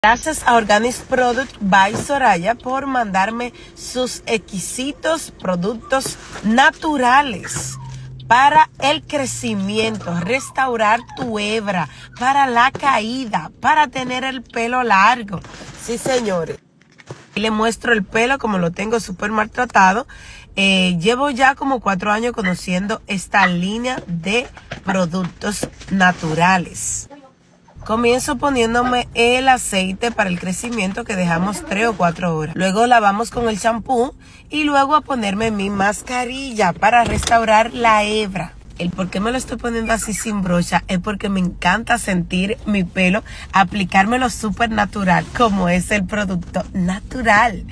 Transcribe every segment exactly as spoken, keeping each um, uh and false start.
Gracias a Organic Product by Soraya por mandarme sus exquisitos productos naturales para el crecimiento, restaurar tu hebra, para la caída, para tener el pelo largo. Sí, señores. Y le muestro el pelo como lo tengo súper maltratado. Eh, llevo ya como cuatro años conociendo esta línea de productos naturales. Comienzo poniéndome el aceite para el crecimiento que dejamos tres o cuatro horas. Luego lavamos con el champú y luego a ponerme mi mascarilla para restaurar la hebra. El por qué me lo estoy poniendo así sin brocha es porque me encanta sentir mi pelo, aplicármelo súper natural, como es el producto natural.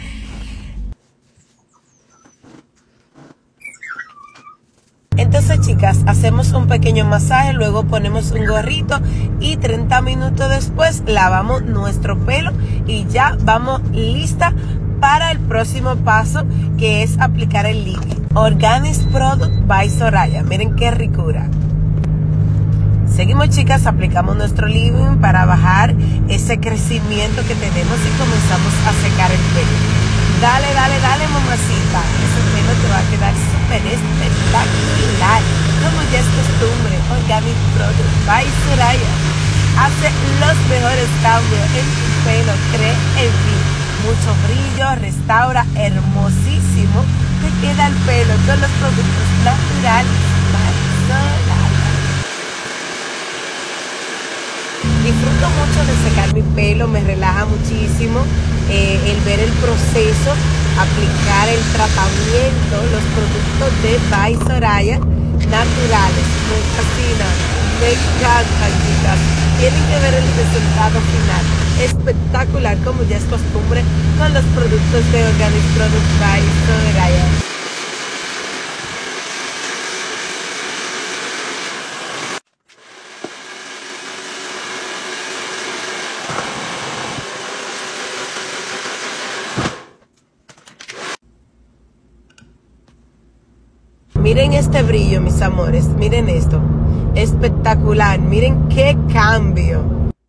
Entonces, chicas, hacemos un pequeño masaje, luego ponemos un gorrito y treinta minutos después lavamos nuestro pelo y ya vamos lista para el próximo paso, que es aplicar el líquido. Organic Product by Soraya. Miren qué ricura. Seguimos, chicas, aplicamos nuestro leave-in para bajar ese crecimiento que tenemos y comenzamos a secar el pelo. Dale, dale, dale, mamacita. Ese pelo te va a quedar súper espectacular. Como ya es costumbre, Organic Product by Soraya hace los mejores cambios en tu pelo. Cree en ti. Mucho brillo, restaura, hermosísimo. Te queda el pelo con los productos naturales. Disfruto mucho de secar mi pelo, me relaja muchísimo eh, el ver el proceso, aplicar el tratamiento, los productos de By Soraya naturales. Me fascina, me encantan, chicas. Tienen que ver el resultado final. Espectacular, como ya es costumbre con los productos de Organic Product by Soraya. Miren este brillo, mis amores, miren esto, espectacular, miren qué cambio.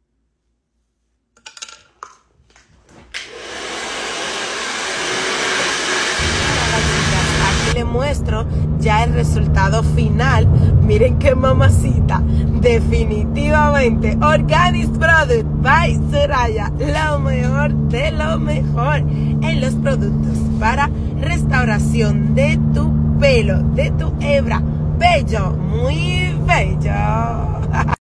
Aquí les muestro ya el resultado final, miren qué mamacita, definitivamente Organic Product by Soraya, lo mejor de lo mejor en los productos para restauración de tu pelo, de tu hebra, bello, muy bello.